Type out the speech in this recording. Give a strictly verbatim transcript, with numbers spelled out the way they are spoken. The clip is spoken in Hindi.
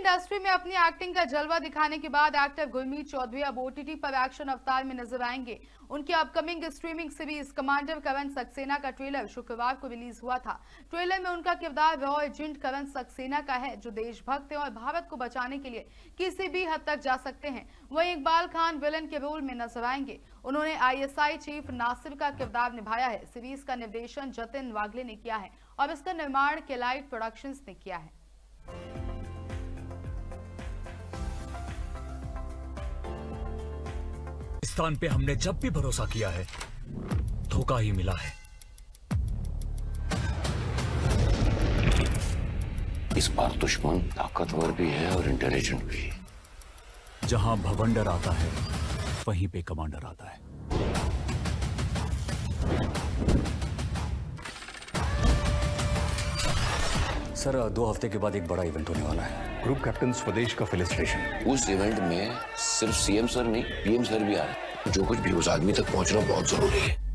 इंडस्ट्री में अपनी एक्टिंग का जलवा दिखाने के बाद एक्टर गुरमीत चौधरी अब ओटीटी पर एक्शन अवतार में नजर आएंगे। उनकी upcoming streaming series commander Karan Saxena का ट्रेलर शुक्रवार को रिलीज हुआ था। ट्रेलर में उनका किरदार रॉ एजेंट करण सक्सेना का है, जो देशभक्त है और भारत को बचाने के लिए किसी भी हद तक जा सकते हैं। वहीं इकबाल खान विलन के रोल में नजर आएंगे। उन्होंने आईएसआई चीफ नासिर का किरदार निभाया है। सीरीज का निर्देशन जतिन वागले ने किया है और इसका निर्माण केलाइट प्रोडक्शंस ने किया है। पाकिस्तान पे हमने जब भी भरोसा किया है, धोखा ही मिला है। इस बार दुश्मन ताकतवर भी है और इंटेलिजेंट भी। जहां भवंडर आता है, वहीं पे कमांडर आता है। सर, दो हफ्ते के बाद एक बड़ा इवेंट होने वाला है। ग्रुप कैप्टन स्वदेश का फेलिसिटेशन। उस इवेंट में सिर्फ सीएम सर नहीं, पीएम सर भी आ रहे हैं। जो कुछ भी उस आदमी तक पहुंचना बहुत जरूरी है।